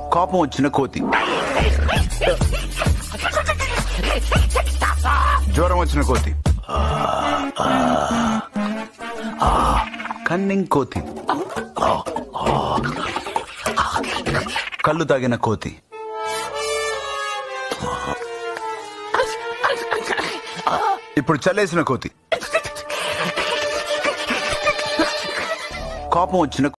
కోపం వచ్చిన కోతి. జ్వరం వచ్చిన కోతి. కన్నింగ్ కోతి. కళ్ళు తాగిన కోతి. ఇప్పుడు చల్లేసిన కోతి. కోపం వచ్చిన